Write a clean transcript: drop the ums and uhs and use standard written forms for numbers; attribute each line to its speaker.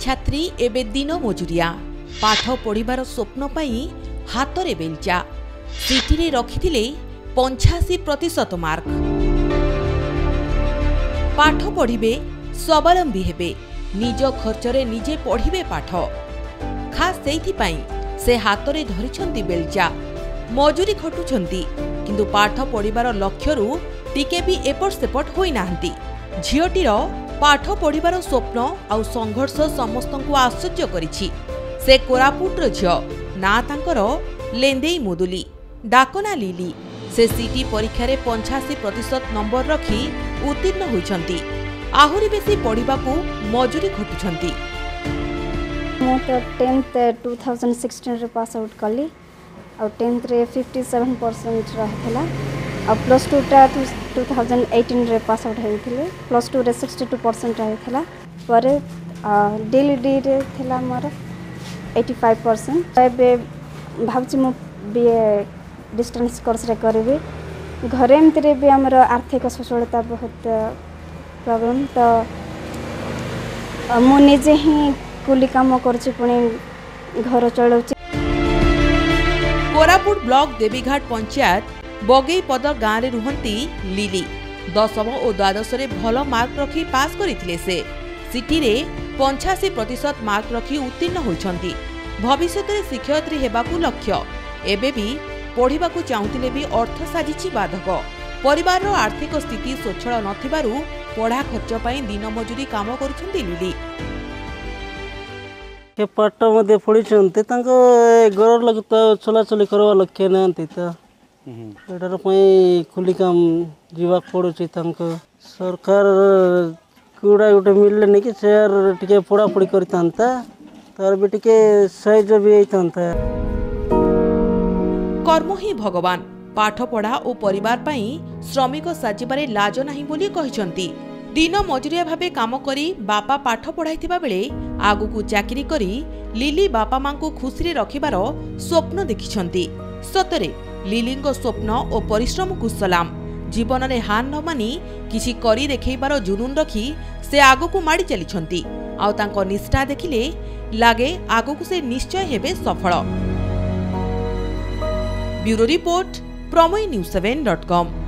Speaker 1: छात्री एबे दिन मजुरिया पाठ पढ़िबार स्वप्न पाई हातरे बेलचा सीटी रखिथिले 85% मार्क। पाठ पढ़िबे स्वावलंबी हेबे निज खर्चरे निजे पढ़िबे पाठ खास सेइथि पाई से हातरे धरिछंती बेलचा मजुरी खटुछंती किंतु पाठ पढ़िबार लक्ष्यरू टिके भी एपट सेपट होई नाहंती। झियोटीर पाठ पढ़िबार स्वप्न आउ संघर्ष समस्तंकु आश्चर्य करिछि। से कोरापुटर झियो ना तांकर लेंदेई मुदुली डाकना लिली से सीटी परीक्षा रे 85% नंबर रखी उत्तीर्ण होइछंती। आहुरी बेसी पढ़िबाकू मजुरी खटुछंती।
Speaker 2: मो तो 10th 2016 रे पास आउट कली और 10th रे 57% रहथिला और +2 टा 2018 रे पास आउट हेथिले +2 रे 62% रहथिला पर डीएलडी रे थिला मोर 85%। एबे भाबछि मो बीए डिस्टेंस कोर्स रे करबे घरे एमतरे भी हमर आर्थिक सचलता बहुत प्रॉब्लम तो मो निजे ही कुली काम करछि पुणी घर चलाउछि।
Speaker 1: कोरापुट ब्लॉक देवीघाट पंचायत बगेईपदर गाँव रे रुहंती लिली 10व और 12th रे भल मार्क रखी पास करथिले। से सिटी रे 85% मार्क रखी उत्तीर्ण होइछंती। भविष्यत रे शिक्षयित्री हेबाकू लक्ष्य एबे भी पढ़िबाकू चाहुतिले भी अर्थ साजिछि बाधक। परिवार रो आर्थिक स्थिति स्वच्छल नथिबारु पढ़ा खर्च पई दिन मजूरी काम करूछंती लिली।
Speaker 3: के पाठ मध्ये पढ़िछंती तांको घर लग तो चलाचली करवा लक्ष्य नांती त एटार पई खुली काम जीवा पड़ुछि तांको सरकार कुड़ा गुटे मिलले नि कि शेयर टिके पढ़ा पढ़ी करतांता तार भी टिके सहज भी होइतांता।
Speaker 1: कर्म ही भगवान पाठ पढ़ा और परिवार पाई श्रमिक साजिबारे लाज नाही बोली कहिसंती। दिन मजुरिया भाबे काम करी बापा पाठ पढ़ाइथिबा बेले आगुकू चाकरी करी लिली बापा मां को खुशी रे रखिबार स्वप्न देखिछंती। सतरे लिलींको स्वप्न और परिश्रम को सलाम। जीवन रे हार न मानी किछि करी देखैबार जुनून रखी से आगुकू माड़ी चलीछंती। आउ तांको निष्ठा देखिले लागे आगुकू से निश्चय हेबे सफल। ब्यूरो रिपोर्ट प्रमोई news7.com।